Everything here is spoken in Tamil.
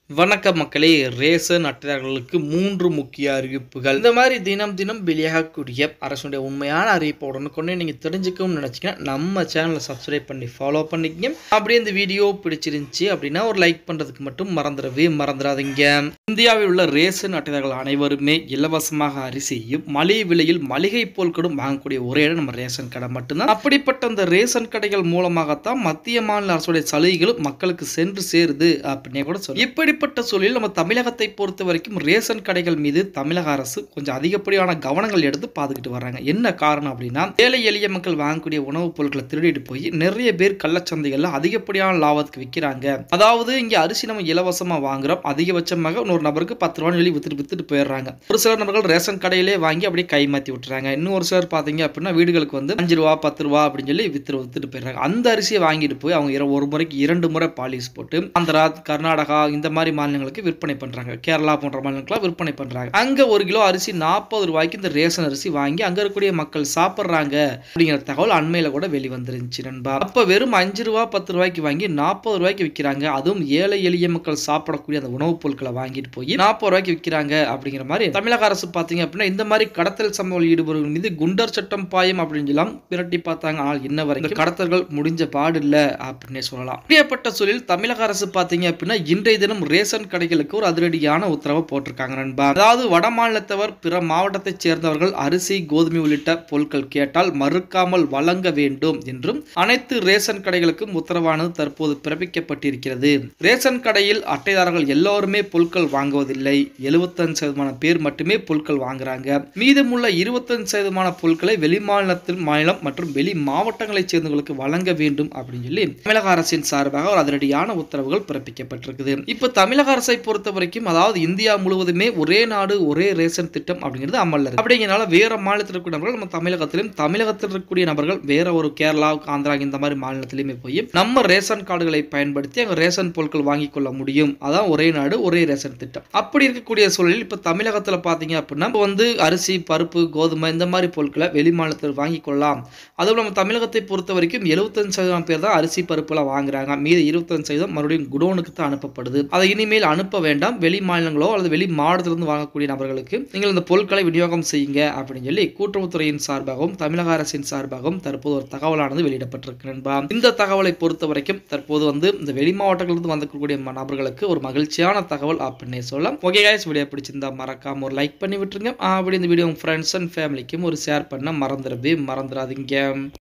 வணக்கம் மக்களே. ரேஷன் அட்டைதாரர்களுக்கு 3 முக்கிய அறிவிப்புகள். இந்த மாதிரி தினம் தினம் வெளியாகக்கூடிய அரசுடைய உண்மையான அறிவிப்பை உடனுக்குடனே நீங்கள் தெரிஞ்சுக்கணும்னு நினச்சிங்கன்னா நம்ம சேனலை சப்ஸ்கிரைப் பண்ணி ஃபாலோ பண்ணிக்கங்க. அப்படியே இந்த வீடியோ பிடிச்சிருந்துச்சி அப்படின்னா ஒரு லைக் பண்ணுறதுக்கு மட்டும் மறந்துடாதீங்க. இந்தியாவில் உள்ள ரேஷன் அட்டைதாரர்கள் அனைவருமே இலவசமாக அரிசியும் மலிவு விலையில் மளிகை பொருட்களும் வாங்கக்கூடிய ஒரே இடம் நம்ம ரேஷன் கடை மட்டும்தான். அப்படிப்பட்ட அந்த ரேஷன் கடைகள் மூலமாகத்தான் மத்திய மாநில அரசுடைய சலுகைகளும் மக்களுக்கு சென்று சேருது அப்படின்னே கூட சொல்லலாம். இப்படிப்பட்ட சூழலில் நம்ம தமிழகத்தை பொறுத்த வரைக்கும் ரேஷன் கடைகள் மீது தமிழக அரசு கொஞ்சம் அதிகப்படியான கவனங்கள் எடுத்து பாத்துக்கிட்டு வர்றாங்க. என்ன காரணம் அப்படின்னா, ஏழை எளிய மக்கள் வாங்கக்கூடிய உணவுப் பொருட்களை திருடிட்டு போய் நிறைய பேர் கள்ளச்சந்தைகள்ல அதிகப்படியான லாபத்துக்கு விற்கிறாங்க. அதாவது இங்க அரிசி நம்ம இலவசமா வாங்குறோம், அதிகபட்சமாக ஒரு நபருக்கு 10 ரூபாய் வெளியே வித்துட்டு போயிடுறாங்க. ஒரு சில நபர்கள் ரேஷன் கடையிலே வாங்கி அப்படியே கைமாத்தி விட்டுறாங்க. இன்னும் ஒரு சிலர் பாத்தீங்க அப்படின்னா வீடுகளுக்கு வந்து 5 ரூபா 10 ரூபா அப்படின்னு சொல்லி வித்துட்டு போயிடுறாங்க. அந்த அரிசியை வாங்கிட்டு போய் அவங்க ஒரு முறைக்கு 2 முறை பாலிஷ் போட்டு ஆந்திரா, கர்நாடகா இந்த மாதிரி மாநிலங்களுக்கு விற்பனை பண்றாங்க. கேரளா போன்ற மாநிலங்களுக்கு விற்பனை பண்றாங்க. அங்க 1 கிலோ அரிசி 40 ரூபாய்க்கு இந்த ரேஷன் அரிசி வாங்கி அங்க இருக்கக்கூடிய மக்கள் சாப்பிடுறாங்க அப்படிங்கிற தகவல் அண்மையில கூட வெளிவந்துருந்துச்சு நண்பா. அப்ப வெறும் 5 ரூபா 10 ரூபாய்க்கு வாங்கி 40 ரூபாய்க்கு விற்கிறாங்க. அதுவும் ஏழை எளிய மக்கள் சாப்பிடக்கூடிய அந்த உணவுப் பொருட்களை வாங்கிட்டு போய் 40 ரூபாய்க்கு விற்கிறாங்க அப்படிங்கிற மாதிரி தமிழக அரசு பாத்தீங்க அப்படின்னா இந்த மாதிரி கடத்தல் சம்பவம் ஈடுபடுவர்கள் மீது குண்டர் சட்டம் பாயம் அப்படின்னு சொல்லலாம் விரட்டி பார்த்தாங்க. ஆனால் இன்ன வரைக்கும் கடத்தல்கள் முடிஞ்ச பாடு இல்ல அப்படின்னே சொல்லலாம். இப்படிப்பட்ட சூழலில் தமிழக அரசு பாத்தீங்க அப்படின்னா இன்றைய தினம் ரேஷன் கடைகளுக்கு ஒரு அதிரடியான உத்தரவு போட்டிருக்காங்க நண்பா. அதாவது வட மாநிலத்தவர் பிற மாவட்டத்தைச் சேர்ந்தவர்கள் அரிசி கோதுமை உள்ளிட்ட பொருட்கள் கேட்டால் மறுக்காமல் வழங்க வேண்டும் என்றும் அனைத்து ரேஷன் கடைகளுக்கும் உத்தரவானது தற்போது பிறப்பிக்கப்பட்டிருக்கிறது. ரேஷன் கடையில் அட்டைதாரர்கள் எல்லோருமே பொருட்கள் வாங்குவதில்லை. 75% பேர் மட்டுமே பொருட்கள் வாங்குறாங்க. மீதமுள்ள 25% பொருட்களை வெளி மாநிலம் மற்றும் வெளி மாவட்டங்களைச் சேர்ந்தவர்களுக்கு வழங்க வேண்டும் அப்படின்னு சொல்லி தமிழக அரசின் சார்பாக ஒரு அதிரடியான உத்தரவுகள் பிறப்பிக்கப்பட்டிருக்குது. இப்ப தமிழக அரசை பொறுத்த வரைக்கும் அதாவது இந்தியா முழுவதுமே ஒரே நாடு ஒரே ரேஷன் திட்டம் அப்படிங்கிறது அமல்ல இருக்கு. அப்படிங்கிறனால வேற மாநிலத்தில் இருக்கக்கூடிய நபர்கள் நம்ம தமிழகத்தில் இருக்கக்கூடிய நபர்கள் வேற ஒரு கேரளா, ஆந்திரா இந்த மாதிரி மாநிலத்திலுமே போய் நம்ம ரேஷன் கார்டுகளை பயன்படுத்தி அங்க ரேஷன் பொருட்கள் வாங்கிக் கொள்ள முடியும். அதான் ஒரே நாடு ஒரே ரேஷன் திட்டம். அப்படி இருக்கக்கூடிய சூழலில் இப்ப தமிழகத்துல பாத்தீங்க அப்படின்னா வந்து அரிசி, பருப்பு, கோதுமை இந்த மாதிரி பொருட்களை வெளி மாநிலத்தில் வாங்கிக் கொள்ளலாம். அதுவும் நம்ம தமிழகத்தை பொறுத்த வரைக்கும் 75% பேர் தான் அரிசி பருப்புலாம் வாங்குறாங்க. மீது 25% மறுபடியும் குடோனுக்கு தான் அனுப்பப்படுது. அதை இனிமேல் அனுப்ப வேண்டாம். வெளி மாநிலங்களோ அல்லது வெளி மாவட்டத்திலிருந்து வாங்கக்கூடிய நபர்களுக்கு நீங்கள் இந்த பொருட்களை விநியோகம் செய்யுங்க அப்படின்னு சொல்லி கூட்டுறவுத்துறையின் சார்பாகவும் தமிழக அரசின் சார்பாகவும் தற்போது ஒரு தகவலானது வெளியிடப்பட்டிருக்கு நண்பா. இந்த தகவலை பொறுத்த வரைக்கும் தற்போது வந்து இந்த வெளி மாவட்டங்களிலிருந்து வந்திருக்கக்கூடிய நபர்களுக்கு ஒரு மகிழ்ச்சியான தகவல் அப்படின்னே சொல்லலாம். ஓகே गाइस, வீடியோ பிடிச்சிருந்தா மறக்காம ஒரு லைக் பண்ணி விட்டுருங்க. அப்படி இந்த வீடியோ உங்க ஃப்ரெண்ட்ஸ் அண்ட் ஃபேமிலிக்கும் ஒரு ஷேர் பண்ண மறந்துடாதீங்க.